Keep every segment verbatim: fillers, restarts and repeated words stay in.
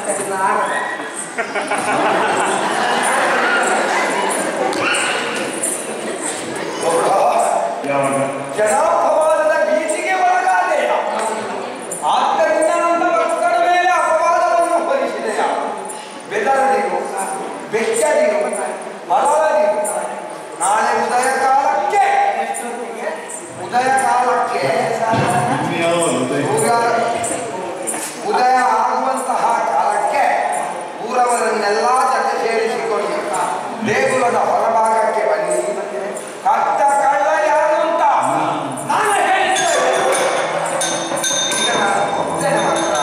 ಜನಾಪವಾದದ ಭೀತಿಗೆ ಒಳಗಾದೆಯ, ಆದ್ದರಿಂದ ನನ್ನ ಭಕ್ತರ ಮೇಲೆ ಅಪವಾದವನ್ನು ಹೊರಿಸಿದೆಯ. ಬೆದರದಿರು, ಬೆಚ್ಚದಿರು, ಬಲವದಿರು. ನಾಳೆ ಉದಯ ಕಾಲಕ್ಕೆ ಉದಯ ಕಾಲಕ್ಕೆ ಉದಯ ಆಗುವಂತಹ ಕಾಲಕ್ಕೆ ಊರವರನ್ನೆಲ್ಲ ಜೊತೆ ಸೇರಿಸಿಕೊಂಡು ದೇಗುಲದ ಹೊರಭಾಗಕ್ಕೆ ಬನ್ನಿ. ಕಟ್ಟ ಕಳ್ಳ ಯಾರು ಅಂತ ನಾನು ಹೇಳ್ತೇನೆ. ಈಗ ನಾನು ಹೋಗ್ತೇನೆ ಮಾತ್ರ.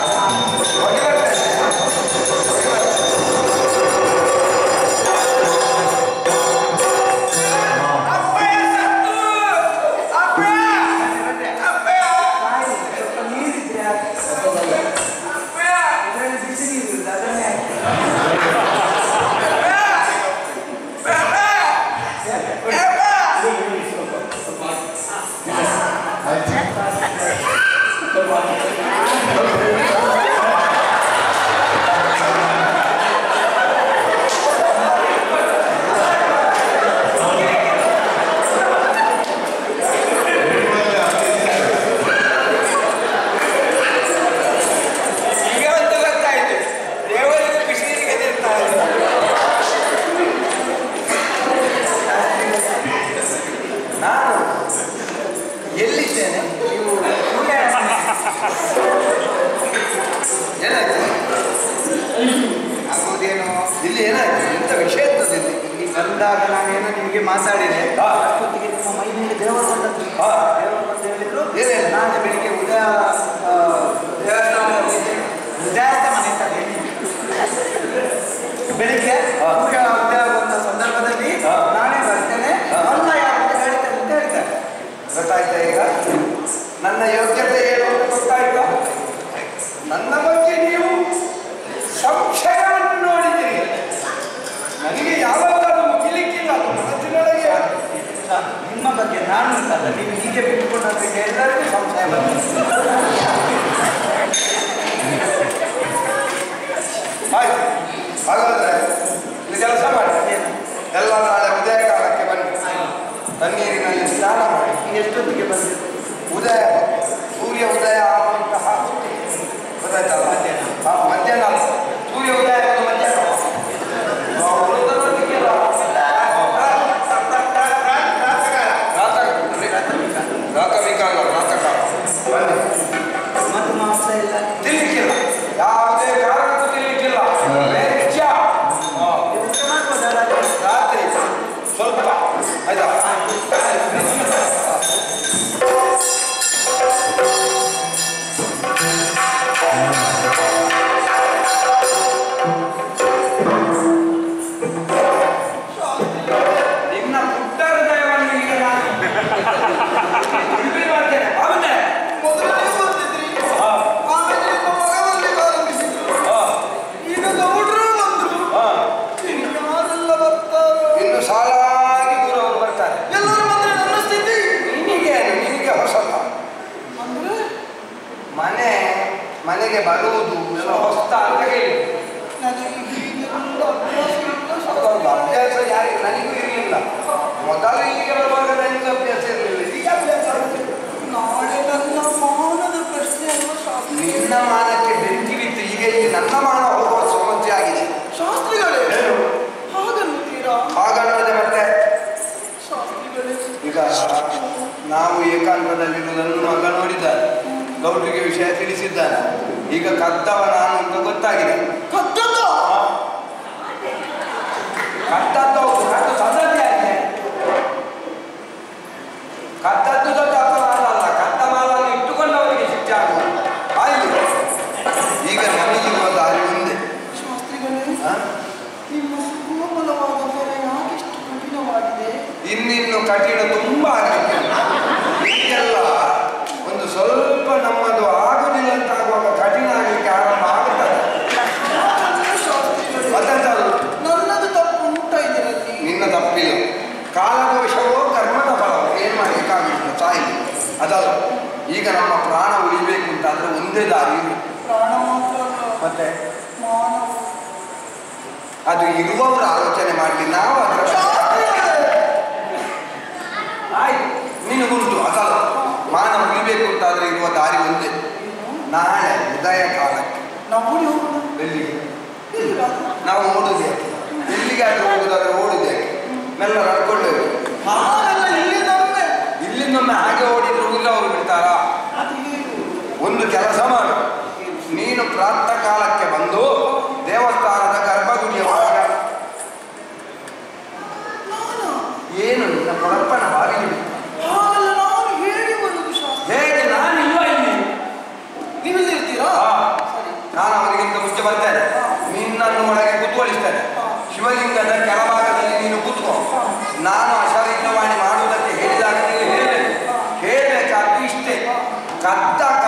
ಆಗೋದೇನೋ ಇಲ್ಲಿ ಏನಾಯ್ತು ಇಂಥ ವಿಷಯ ಇರ್ತದೆ. ಇಲ್ಲಿ ಬಂದಾಗ ನಾನೇನೋ ನಿಮಗೆ ಮಾತಾಡಿದೆ. ಅಷ್ಟೊತ್ತಿಗೆ ನಿಮ್ಮ ಮೈ ಮೇಲೆ ದೇವರು ಬಂದದ್ದು. ದೇವರು ಬಂದು ಹೇಳಿದ್ರು ಏನೇ ನಾಳೆ ಬೆಳಿಗ್ಗೆ ಉದಯ ಉದಯಾಸ್ತ ಮನೆ ಬೆಳಿಗ್ಗೆ ಉದಯ ಆಗುವಂಥ ಸಂದರ್ಭದಲ್ಲಿ ನಾನೇ ಬರ್ತೇನೆ ಅಲ್ಲ ಯಾರು ಹೇಳ್ತೇನೆ ಅಂತ ಹೇಳ್ತಾರೆ. ಗೊತ್ತಾಯ್ತಾ? ಈಗ ನನ್ನ ಯೋಗ್ಯತೆ ಏನು ಅಂತ ಗೊತ್ತಾಯ್ತಾ? ನನ್ನ ಬಗ್ಗೆ ನೀವು ಸಂಶಯವನ್ನು ನೋಡಿದ್ದೀರಿ. ನನಗೆ ಯಾವತ್ತಾದ್ರೂ ಮುಗಿಲಿಕ್ಕಿಲ್ಲ. ಮನಸ್ಸಿನೊಳಗೆ ನಿಮ್ಮ ಬಗ್ಗೆ ನಾನು ಅಂತಲ್ಲ, ನೀವು ಹೀಗೆ ಬಿಟ್ಟುಕೊಂಡ್ರೆ ಎಲ್ಲರಿಗೂ ಸಂಶಯ ಬಂದಿದೆ. ಆಯ್ತು, ಹಾಗಾದ್ರೆ ಇದು ಕೆಲಸ ಮಾಡಿ. ಎಲ್ಲ ನಾಳೆ ಉದಯ ಕಾಲಕ್ಕೆ ಬನ್ನಿ. ತಣ್ಣೀರಿನಲ್ಲಿ ಸ್ನಾನ ಮಾಡಿ. ಎಷ್ಟೊತ್ತಿಗೆ ಬಂದಿದೆ? ಉದಯ ಸೂರ್ಯ ಉದಯ ಆಗುವಂತಹ ಗೊತ್ತಾಯ್ತಲ್ಲ? ಮಧ್ಯಾಹ್ನ ಮಧ್ಯಾಹ್ನ ಸೂರ್ಯ ಉದಯ ಆಗೋದು ಮಧ್ಯಾಹ್ನ. ರಾತವಿಕಾಲ ರಾತಕಾಲ ಬನ್ನಿ. ಮತ್ತು ಮಾಂಸ ಇಲ್ಲ ತಿನ್ಲಿಕ್ಕಿಲ್ಲ, ಯಾವುದೇ ಕಾರಣಕ್ಕೂ ತಿನ್ಲಿಕ್ಕಿಲ್ಲ. ರಾತ್ರಿ ಸ್ವಲ್ಪ ಆಯ್ತಾ? ನಿನ್ನ ಪುಟ್ಟ ಹೃದಯವನ್ನು ಈಗ ನಾನು ಮಾಡ್ತೇನೆ. ಆಮೇಲೆ ಮೊದಲನೇ ಬರ್ತಿದ್ರಿ, ಆಮೇಲೆ ನಿಮ್ಮ ಮಗನಲ್ಲಿ ಪ್ರಾರಂಭಿಸಿದ್ರು. ಈಗ ಗೌಡ್ರು ಬಂದ್ರು, ಯಾರೆಲ್ಲ ಬರ್ತಾರೆ? ಇನ್ನು ಸಾಲಾಗಿ ದೂರವರು ಬರ್ತಾರೆ. ಎಲ್ಲರೂ ಬಂದ್ರೆ ನನ್ನ ಸ್ಥಿತಿ ನಿನಗೆ ನಿನಗೆ ಹೊಸಲ್ಲ. ಅಂದ್ರೆ ಮನೆ ಮನೆಗೆ ಬರುವುದು ಎಲ್ಲ ಹೊಸ ಅಂತ ಹೇಳಿ ನನಗೆ ಅಭ್ಯಾಸ ಯಾರಿಗೆ ನನಗೂ ಇರಲಿಲ್ಲ. ಮೊದಲು ಇಲ್ಲಿಗೆ ಬರುವಾಗ ನನಗೆ ಅಭ್ಯಾಸ ಇರಲಿಲ್ಲ. ಈಗ ಅಭ್ಯಾಸ ನಾಳೆ ನನ್ನ ಮಾನದ ಪ್ರಶ್ನೆ ನಿನ್ನ ಮಾನಕ್ಕೆ ಬೆಂಕಿ ಬಿತ್ತು. ಈಗ ಇಲ್ಲಿ ನನ್ನ ಮಾನ ಹೋಗುವ ಸಮಸ್ಯೆ ಆಗಿದೆ. ಶಾಸ್ತ್ರಿಗಳೇ ಹಾಗನ್ನುತ್ತೀರಾ? ಹಾಗನ್ನೋದೆ ಮತ್ತೆ ಶಾಸ್ತ್ರಿಗಳೇ. ಈಗ ನಾವು ಏಕಾಂತದಲ್ಲಿರುವುದನ್ನು ಮಗ ನೋಡಿದ್ದಾರೆ, ಗೌಡ್ರಿಗೆ ವಿಷಯ ತಿಳಿಸಿದ್ದಾನೆ. ಈಗ ಕದ್ದವ ನಾನು ಅಂತ ಗೊತ್ತಾಗಿದೆ. ಕದ್ದದ ಕದ್ದದ್ದು ಕದ್ದು ಸದಸ್ಯ ಆಗಿದೆ. ಕದ್ದದ್ದು ದೊಡ್ಡ ಅಪರಾಧ ಅಲ್ಲ, ಕದ್ದ ಮಾಲನ್ನು ಇಟ್ಟುಕೊಂಡವರಿಗೆ ಶಿಕ್ಷೆ ಆಗುವುದು. ಆಯ್ತು, ಈಗ ನಮಗಿರುವ ದಾರಿ ಒಂದೇ. ಶಾಸ್ತ್ರಿಗಳೇ, ನಿಮ್ಮ ಕೋಮಲವಾದ ಹೊರೆ ಯಾಕೆಷ್ಟು ಕಠಿಣವಾಗಿದೆ? ಇನ್ನಿನ್ನು ಕಠಿಣ ತುಂಬ ಆಗಲಿಕ್ಕೆ. ಈಗೆಲ್ಲ ಒಂದು ಸ್ವಲ್ಪ ನಮ್ಮದು ಆಗುದಿಲ್ಲ ಅಂತ ಆಗುವಾಗ ಕಠಿಣ ಆಗಲಿಕ್ಕೆ ಆರಂಭ ಆಗುತ್ತದೆ. ಮತ್ತಂತದ್ದು ನನ್ನದು ತಪ್ಪು ಉಂಟ ಇದರಲ್ಲಿ. ನಿನ್ನ ತಪ್ಪಿಲ್ಲ. ಕಾಲದೋಷವೋ ಕರ್ಮದ ಫಲವೋ ಏನು ಮಾಡಬೇಕಾಗಿಲ್ಲ, ತಾಯಿ ಅದಲ್ಲ. ಈಗ ನಮ್ಮ ಪ್ರಾಣ ಉಳಿಬೇಕು ಅಂತಾದ್ರೆ ಒಂದೇ ದಾರಿ. ಪ್ರಾಣ ಮಾತ್ರ ಮತ್ತೆ ಅದು ಇರುವವರು ಆಲೋಚನೆ ಮಾಡಲಿ, ನಾವು ಅದರ ಆಯ್ತು. ನಿನಗುಂಟು ಅಸಲು ಮಾನ ಉಳಿಬೇಕು ಅಂತಾದ್ರೆ ಇರುವ ದಾರಿ ಒಂದೇ. ನಾಳೆ ಉದಯ ಕಾಲಕ್ಕೆ ಎಲ್ಲಿಗೆ ನಾವು ಓಡುದೇ, ಎಲ್ಲಿಗೆ ಆದ್ರೂ ಹೋಗುದಾದ್ರೆ ಓಡುದೇ, ಮೆಲ್ಲ ನಡ್ಕೊಳ್ಳೇವು. ಇಲ್ಲಿಂದೊಮ್ಮೆ ಹಾಗೆ ಓಡಿದ್ರು ಇಲ್ಲ ಅವರು ಬಿಡ್ತಾರಾ? ಒಂದು ಕೆಲಸ ಮಾಡು, ನೀನು ಪ್ರಾತಃ ಕಾಲಕ್ಕೆ ಬಂದು ದೇವಸ್ಥಾನದ ಗರ್ಭಗುಡಿಯ ಒಳಗ ಏನು ನಿನ್ನ ಕೊಳಪ್ಪನ ಬಾರಿ ಹೇಗೆ? ನಾನಿಲ್ಲ ಇಲ್ಲಿ, ನೀವಿರ್ತೀರಾ? ನಾನು ಅವರಿಗಿಂತ ಮುಂಚೆ ಬರ್ತೇನೆ, ನಿನ್ನನ್ನು ಒಳಗೆ ಕೂತ್ಕೊಳಿಸ್ತೇನೆ. ಶಿವಲಿಂಗದ ಕೆಳಭಾಗದಲ್ಲಿ ನೀನು ಕೂತ್ಕೋ. ನಾನು ಅಶರೀರವಾಣಿ ಮಾಡುವುದಕ್ಕೆ ಹೇಳಿದಾಗ ನೀನು ಹೇಳಬೇಕು. ಹೇಳಬೇಕಾದ್ರೆ ಇಷ್ಟೇ, ಕದ್ದ